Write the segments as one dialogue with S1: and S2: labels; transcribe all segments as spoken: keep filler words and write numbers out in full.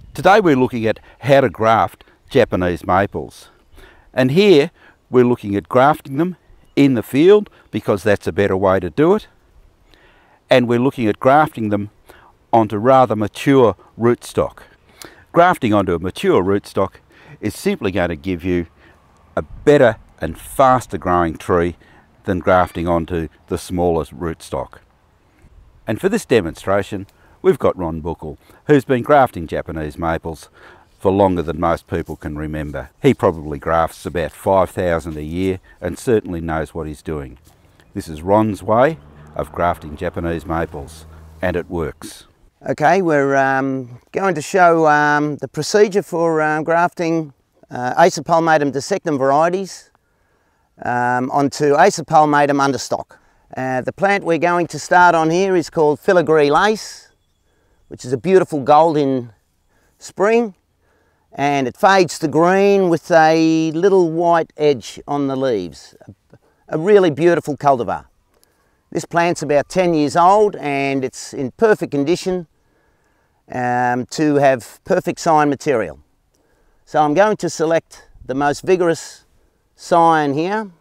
S1: Today we're looking at how to graft Japanese maples, and here we're looking at grafting them in the field because that's a better way to do it, and we're looking at grafting them onto rather mature rootstock. Grafting onto a mature rootstock is simply going to give you a better and faster growing tree than grafting onto the smallest rootstock. And for this demonstration we've got Ron Buckle, who's been grafting Japanese maples for longer than most people can remember. He probably grafts about five thousand a year and certainly knows what he's doing. This is Ron's way of grafting Japanese maples, and it works.
S2: Okay, we're um, going to show um, the procedure for um, grafting uh, Acer palmatum dissectum varieties um, onto Acer palmatum understock. Uh, the plant we're going to start on here is called filigree lace, which is a beautiful gold in spring, and it fades to green with a little white edge on the leaves. A really beautiful cultivar. This plant's about ten years old and it's in perfect condition um, to have perfect Scion material. So I'm going to select the most vigorous Scion here.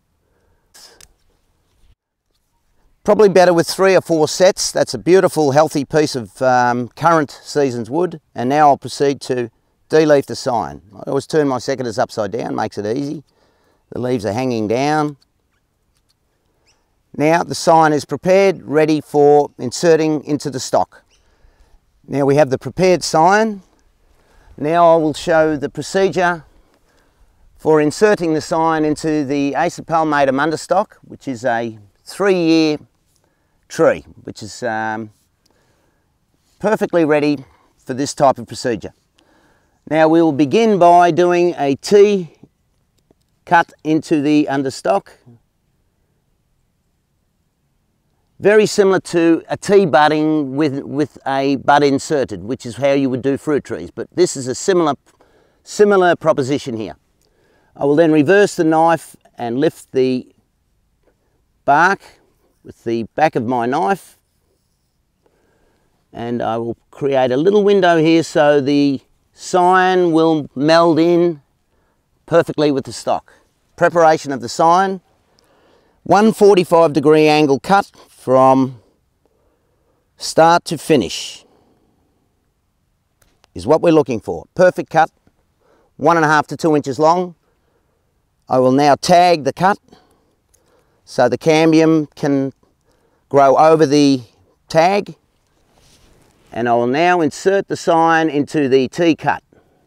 S2: Probably better with three or four sets. That's a beautiful healthy piece of um, current season's wood. And now I'll proceed to de-leaf the Scion. I always turn my secateurs upside down, makes it easy. The leaves are hanging down. Now the Scion is prepared, ready for inserting into the stock. Now we have the prepared Scion. Now I will show the procedure for inserting the Scion into the Acer palmatum understock, which is a three-year tree, which is um, perfectly ready for this type of procedure. Now we will begin by doing a T cut into the understock, very similar to a T budding with, with a bud inserted, which is how you would do fruit trees, but this is a similar, similar proposition here. I will then reverse the knife and lift the bark with the back of my knife, and I will create a little window here so the Scion will meld in perfectly with the stock. Preparation of the Scion, one forty-five degree angle cut from start to finish is what we're looking for. Perfect cut, one and a half to two inches long. I will now tag the cut so the cambium can grow over the tag, and I will now insert the Scion into the T-cut.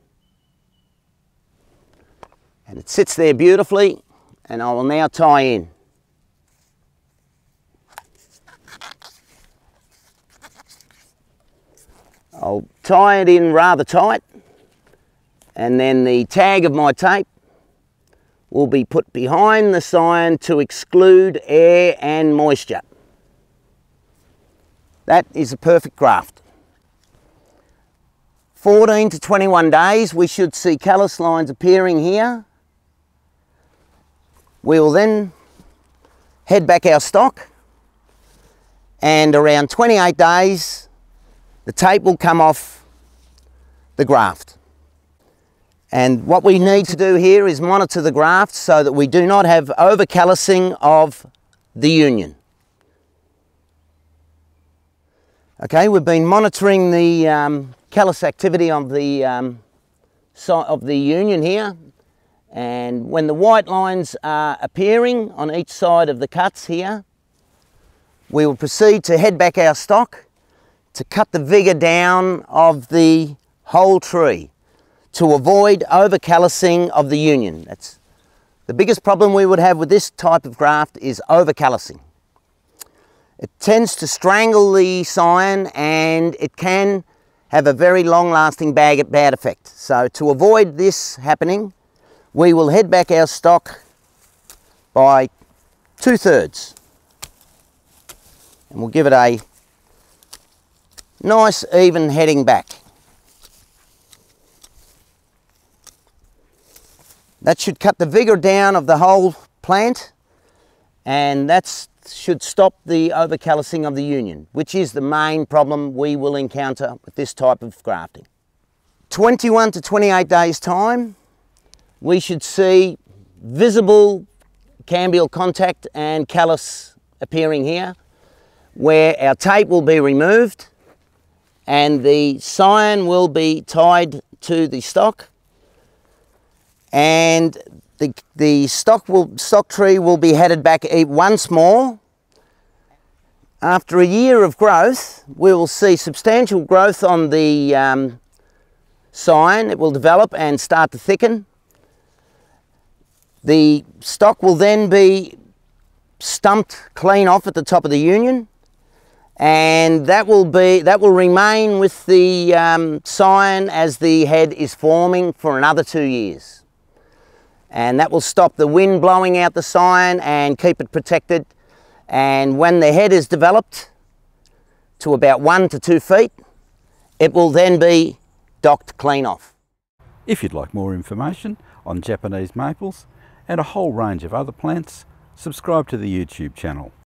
S2: And it sits there beautifully, and I will now tie in. I'll tie it in rather tight, and then the tag of my tape will be put behind the Scion to exclude air and moisture. That is a perfect graft. fourteen to twenty-one days we should see callus lines appearing here. We will then head back our stock, and around twenty-eight days the tape will come off the graft. And what we need to do here is monitor the graft so that we do not have over callusing of the union. Okay, we've been monitoring the um, callus activity of the, um, so of the union here, and when the white lines are appearing on each side of the cuts here, we will proceed to head back our stock to cut the vigour down of the whole tree, to avoid over callusing of the union. That's the biggest problem we would have with this type of graft, is over callusing. It tends to strangle the Scion and it can have a very long lasting bad, bad effect. So to avoid this happening, we will head back our stock by two thirds. And we'll give it a nice even heading back. That should cut the vigour down of the whole plant, and that should stop the overcallusing of the union, which is the main problem we will encounter with this type of grafting. twenty-one to twenty-eight days time, we should see visible cambial contact and callus appearing here, where our tape will be removed and the Scion will be tied to the stock, and the, the stock, will, stock tree will be headed back once more. After a year of growth, we will see substantial growth on the um, Scion. It will develop and start to thicken. The stock will then be stumped clean off at the top of the union, and that will be that will remain with the um, Scion as the head is forming for another two years, and that will stop the wind blowing out the Scion and keep it protected. And when the head is developed to about one to two feet, it will then be docked clean off.
S1: If you'd like more information on Japanese maples and a whole range of other plants, subscribe to the YouTube channel.